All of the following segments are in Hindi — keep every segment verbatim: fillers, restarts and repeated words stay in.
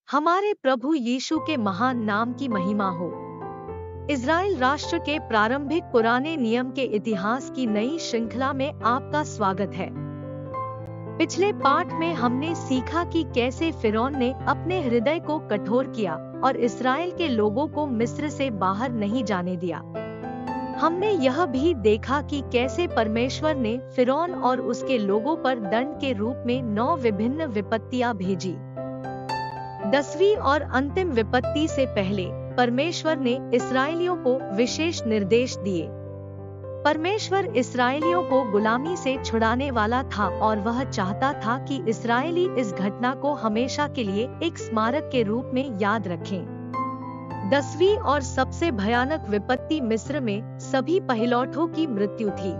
हमारे प्रभु यीशु के महान नाम की महिमा हो। इज़राइल राष्ट्र के प्रारंभिक पुराने नियम के इतिहास की नई श्रृंखला में आपका स्वागत है। पिछले पाठ में हमने सीखा कि कैसे फिरौन ने अपने हृदय को कठोर किया और इस्राएल के लोगों को मिस्र से बाहर नहीं जाने दिया। हमने यह भी देखा कि कैसे परमेश्वर ने फिरौन और उसके लोगों पर दंड के रूप में नौ विभिन्न विपत्तियां भेजी। दसवीं और अंतिम विपत्ति से पहले परमेश्वर ने इस्राएलियों को विशेष निर्देश दिए। परमेश्वर इस्राएलियों को गुलामी से छुड़ाने वाला था और वह चाहता था कि इस्राएली इस घटना को हमेशा के लिए एक स्मारक के रूप में याद रखें। दसवीं और सबसे भयानक विपत्ति मिस्र में सभी पहिलौठों की मृत्यु थी।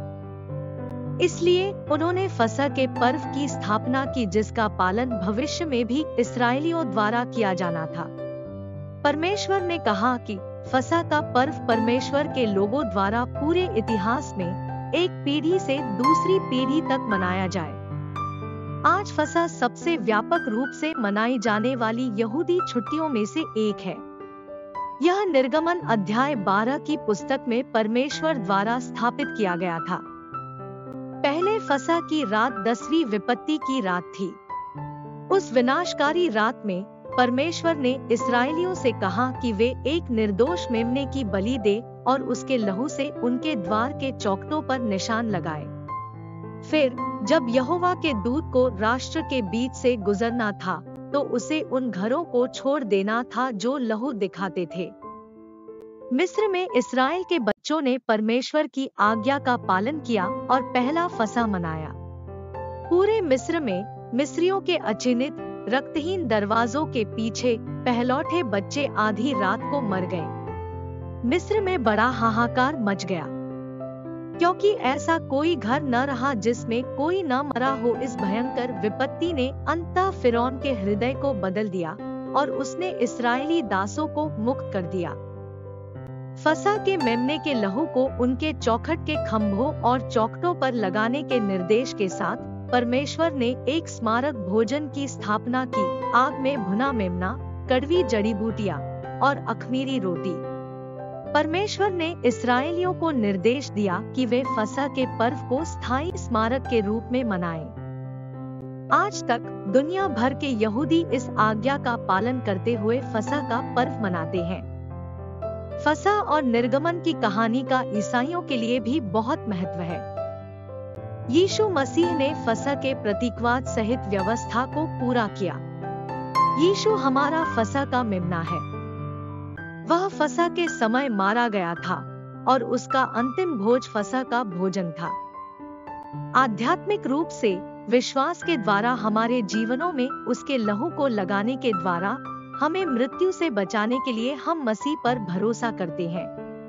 इसलिए उन्होंने फसह के पर्व की स्थापना की, जिसका पालन भविष्य में भी इस्राएलियों द्वारा किया जाना था। परमेश्वर ने कहा कि फसह का पर्व परमेश्वर के लोगों द्वारा पूरे इतिहास में एक पीढ़ी से दूसरी पीढ़ी तक मनाया जाए। आज फसह सबसे व्यापक रूप से मनाई जाने वाली यहूदी छुट्टियों में से एक है। यह निर्गमन अध्याय बारह की पुस्तक में परमेश्वर द्वारा स्थापित किया गया था। पहले फसह की रात दसवीं विपत्ति की रात थी। उस विनाशकारी रात में परमेश्वर ने इस्राएलियों से कहा कि वे एक निर्दोष मेमने की बलि दे और उसके लहू से उनके द्वार के चौखटों पर निशान लगाए। फिर जब यहोवा के दूत को राष्ट्र के बीच से गुजरना था, तो उसे उन घरों को छोड़ देना था जो लहू दिखाते थे। मिस्र में इस्राएल के बच्चों ने परमेश्वर की आज्ञा का पालन किया और पहला फसह मनाया। पूरे मिस्र में मिस्रियों के अचिन्हित रक्तहीन दरवाजों के पीछे पहलौठे बच्चे आधी रात को मर गए। मिस्र में बड़ा हाहाकार मच गया, क्योंकि ऐसा कोई घर न रहा जिसमें कोई न मरा हो। इस भयंकर विपत्ति ने अंततः फिरौन के हृदय को बदल दिया और उसने इस्राएली दासों को मुक्त कर दिया। फसह के मेमने के लहू को उनके चौखट के खंभों और चौखटों पर लगाने के निर्देश के साथ परमेश्वर ने एक स्मारक भोजन की स्थापना की। आग में भुना मेमना, कड़वी जड़ी बूटियां और अखमीरी रोटी। परमेश्वर ने इस्राएलियों को निर्देश दिया कि वे फसह के पर्व को स्थायी स्मारक के रूप में मनाएं। आज तक दुनिया भर के यहूदी इस आज्ञा का पालन करते हुए फसह का पर्व मनाते हैं। फसह और निर्गमन की कहानी का ईसाइयों के लिए भी बहुत महत्व है। यीशु मसीह ने फसह के प्रतीकवाद सहित व्यवस्था को पूरा किया। यीशु हमारा फसह का मेमना है। वह फसह के समय मारा गया था और उसका अंतिम भोज फसह का भोजन था। आध्यात्मिक रूप से विश्वास के द्वारा हमारे जीवनों में उसके लहू को लगाने के द्वारा हमें मृत्यु से बचाने के लिए हम मसीह पर भरोसा करते हैं।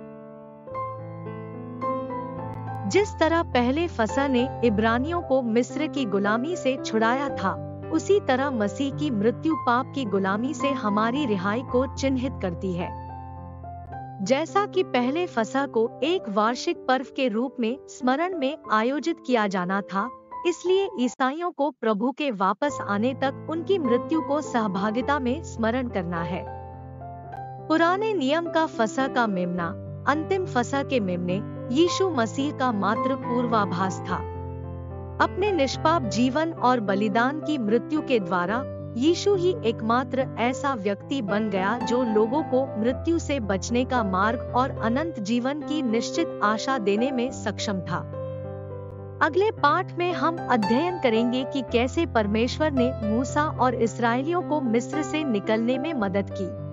जिस तरह पहले फसह ने इब्रानियों को मिस्र की गुलामी से छुड़ाया था, उसी तरह मसीह की मृत्यु पाप की गुलामी से हमारी रिहाई को चिन्हित करती है। जैसा कि पहले फसह को एक वार्षिक पर्व के रूप में स्मरण में आयोजित किया जाना था, इसलिए ईसाइयों को प्रभु के वापस आने तक उनकी मृत्यु को सहभागिता में स्मरण करना है। पुराने नियम का फसह का मेमना, अंतिम फसह के मेमने, यीशु मसीह का मात्र पूर्वाभास था। अपने निष्पाप जीवन और बलिदान की मृत्यु के द्वारा यीशु ही एकमात्र ऐसा व्यक्ति बन गया जो लोगों को मृत्यु से बचने का मार्ग और अनंत जीवन की निश्चित आशा देने में सक्षम था। अगले पाठ में हम अध्ययन करेंगे कि कैसे परमेश्वर ने मूसा और इस्राएलियों को मिस्र से निकलने में मदद की।